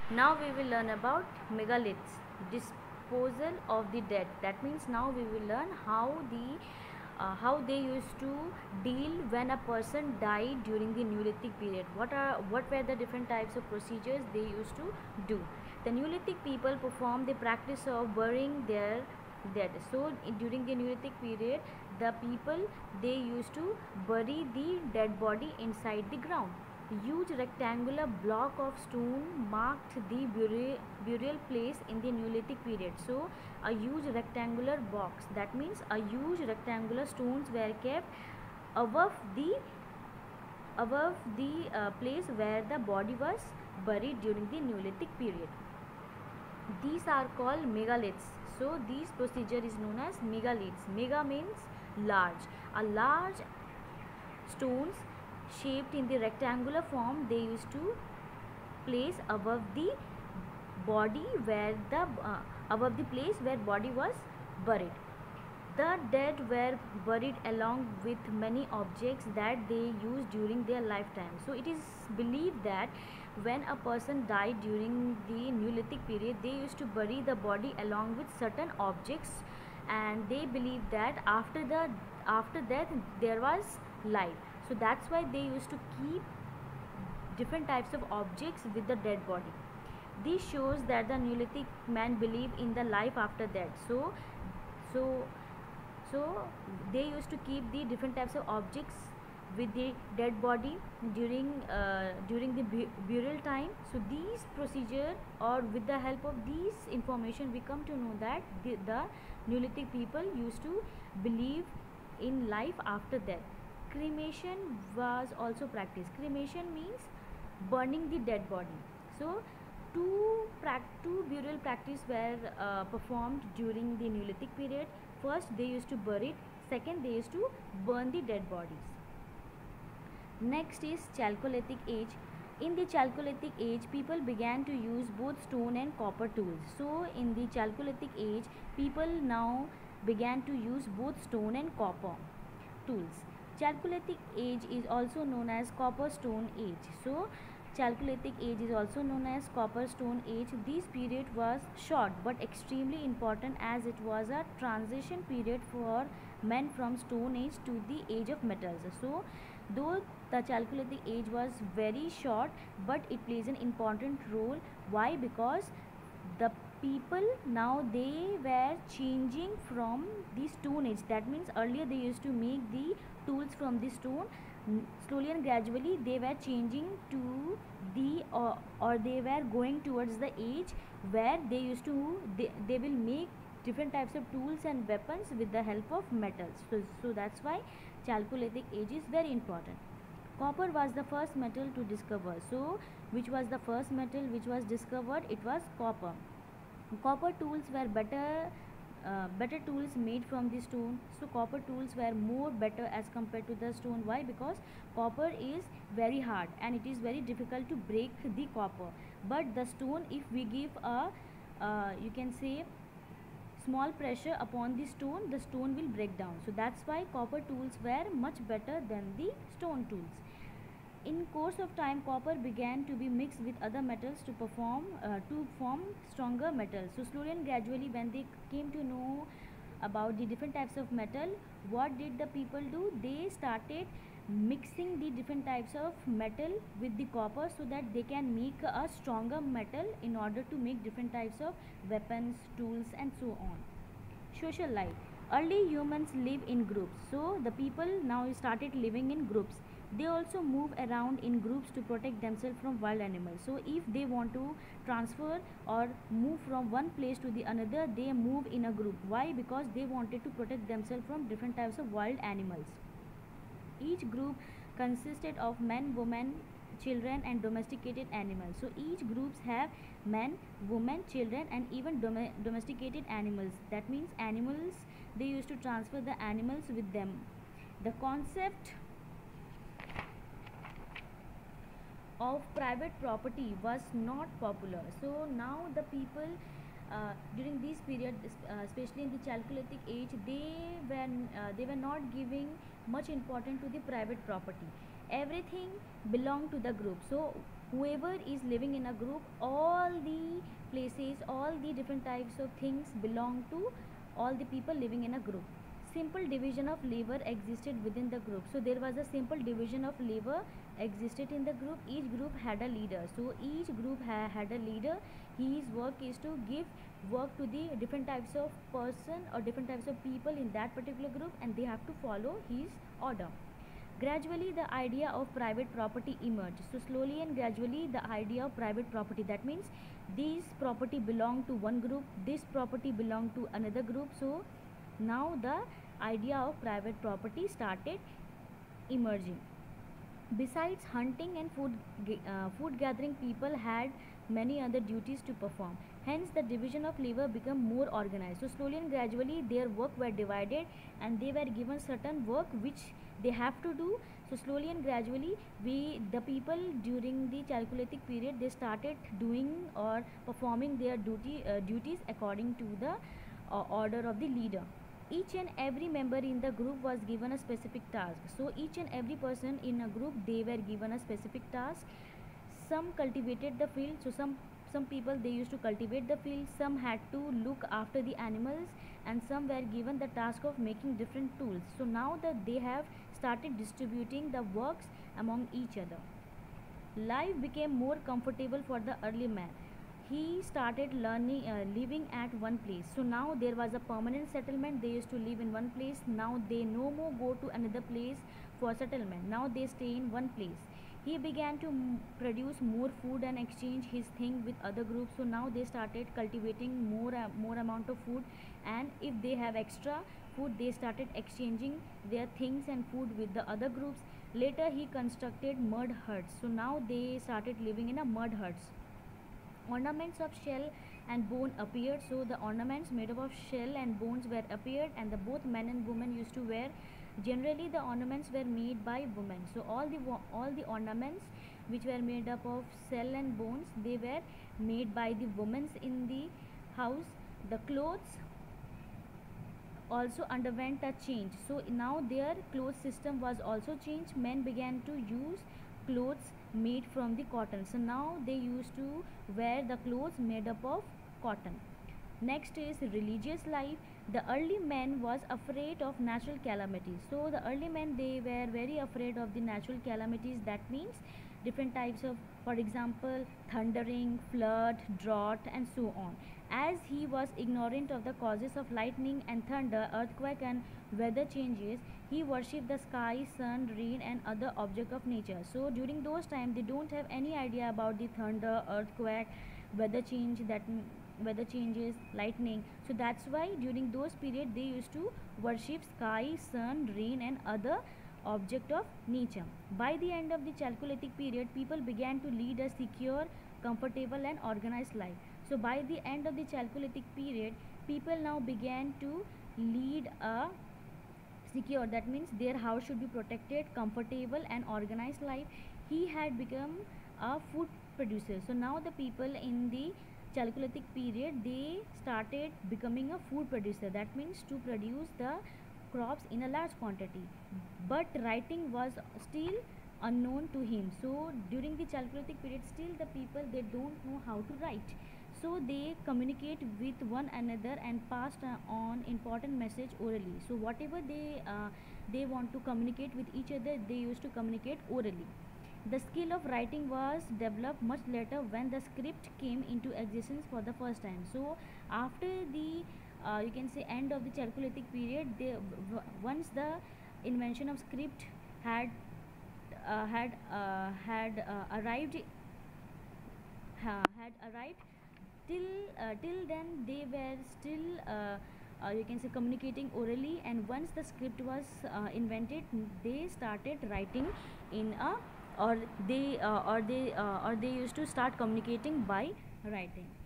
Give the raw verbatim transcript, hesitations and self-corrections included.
Now we will learn about megaliths, disposal of the dead. That means now we will learn how the uh, how they used to deal when a person died during the Neolithic period. What are what were the different types of procedures they used to do? The Neolithic people performed the practice of burying their dead. So during the Neolithic period, the people they used to bury the dead body inside the ground. Huge rectangular block of stone marked the burial, burial place in the Neolithic period. So a huge rectangular box, that means a huge rectangular stones were kept above the above the uh, place where the body was buried during the Neolithic period. These are called megaliths. So this procedure is known as megaliths. Mega means large. A large stones shaped in the rectangular form they used to place above the body where the uh, above the place where body was buried. The dead were buried along with many objects that they used during their lifetime. So it is believed that when a person died during the Neolithic period, they used to bury the body along with certain objects, and they believe that after the after death there was life. So that's why they used to keep different types of objects with the dead body. This shows that the Neolithic man believed in the life after death. So, so, so they used to keep the different types of objects with the dead body during uh, during the bu burial time. So these procedure, or with the help of these information, we come to know that the, the Neolithic people used to believe in life after death. Cremation was also practiced. Cremation means burning the dead body. So two, two burial practice were uh, performed during the Neolithic period. First they used to bury it, second they used to burn the dead bodies. Next is Chalcolithic age. In the Chalcolithic age, people began to use both stone and copper tools. So in the Chalcolithic age, people now began to use both stone and copper tools. Chalcolithic age is also known as copper stone age. So Chalcolithic age is also known as copper stone age. This period was short but extremely important, as it was a transition period for men from stone age to the age of metals. So though the Chalcolithic age was very short, but it plays an important role. Why? Because the people now they were changing from the stone age. That means earlier they used to make the tools from the stone. Slowly and gradually they were changing to the uh, or they were going towards the age where they used to they, they will make different types of tools and weapons with the help of metals. So, so that's why Chalcolithic age is very important. Copper was the first metal to discover. So which was the first metal which was discovered? It was copper. Copper tools were better uh, better tools made from the stone. So copper tools were more better as compared to the stone. Why? Because copper is very hard and it is very difficult to break the copper. But the stone, if we give a uh, you can say small pressure upon the stone, the stone will break down. So that's why copper tools were much better than the stone tools. In course of time, copper began to be mixed with other metals to perform uh, to form stronger metals. So slowly and gradually, when they came to know about the different types of metal, what did the people do? They started mixing the different types of metal with the copper so that they can make a stronger metal in order to make different types of weapons, tools, and so on. Social life. Early humans live in groups. So the people now started living in groups. They also move around in groups to protect themselves from wild animals. So if they want to transfer or move from one place to the another, they move in a group. Why? Because they wanted to protect themselves from different types of wild animals. Each group consisted of men, women, children, and domesticated animals. So each groups have men, women, children, and even dom domesticated animals. That means animals, they used to transfer the animals with them. The concept of private property was not popular. So now the people uh, during this period, uh, especially in the Chalcolithic age, they were uh, they were not giving much importance to the private property. Everything belonged to the group. So whoever is living in a group, all the places, all the different types of things belong to all the people living in a group. Simple division of labor existed within the group. So there was a simple division of labor existed in the group. Each group had a leader. So each group ha had a leader. His work is to give work to the different types of person or different types of people in that particular group, and they have to follow his order. Gradually the idea of private property emerged. So slowly and gradually the idea of private property, that means this property belong to one group, this property belong to another group. So now the idea of private property started emerging. Besides hunting and food uh, food gathering, people had many other duties to perform. Hence the division of labor became more organized. So slowly and gradually their work were divided, and they were given certain work which they have to do. So slowly and gradually we the people during the Chalcolithic period, they started doing or performing their duty uh, duties according to the uh, order of the leader. Each and every member in the group was given a specific task. So each and every person in a group, they were given a specific task. Some cultivated the field. So some some people, they used to cultivate the field, some had to look after the animals, and some were given the task of making different tools. So now that they have started distributing the works among each other, life became more comfortable for the early man. He started learning uh, living at one place. So now there was a permanent settlement. They used to live in one place. Now they no more go to another place for settlement. Now they stay in one place. He began to m- produce more food and exchange his thing with other groups. So now they started cultivating more uh, more amount of food, and if they have extra food, they started exchanging their things and food with the other groups. Later he constructed mud huts. So now they started living in a mud huts. Ornaments of shell and bone appeared. So the ornaments made up of shell and bones were appeared, and the both men and women used to wear. Generally the ornaments were made by women. So all the all the ornaments which were made up of shell and bones, they were made by the women in the house. The clothes also underwent a change. So now their clothes system was also changed. Men began to use clothes made from the cotton. So now they used to wear the clothes made up of cotton. Next is religious life. The early men was afraid of natural calamities. So the early men, they were very afraid of the natural calamities. That means different types of, for example, thundering, flood, drought, and so on. As he was ignorant of the causes of lightning and thunder, earthquake, and weather changes, he worshipped the sky, sun, rain, and other object of nature. So during those times, they don't have any idea about the thunder, earthquake, weather change, that weather changes, lightning. So that's why during those periods they used to worship sky, sun, rain, and other object of nature. By the end of the Chalcolithic period, people began to lead a secure, comfortable, and organized life. So by the end of the Chalcolithic period, people now began to lead a secure, that means their house should be protected, comfortable, and organized life. He had become a food producer. So now the people in the Chalcolithic period, they started becoming a food producer. That means to produce the crops in a large quantity. But writing was still unknown to him. So during the Chalcolithic period, still the people, they don't know how to write. So they communicate with one another and passed uh, on important message orally. So whatever they uh, they want to communicate with each other, they used to communicate orally. The skill of writing was developed much later when the script came into existence for the first time. So after the uh, you can say end of the Chalcolithic period, they, w- once the invention of script had uh, had uh, had uh, arrived uh, had arrived, till uh, till then they were still uh, uh, you can say communicating orally, and once the script was uh, invented, they started writing in a, or they uh, or they uh, or they used to start communicating by writing.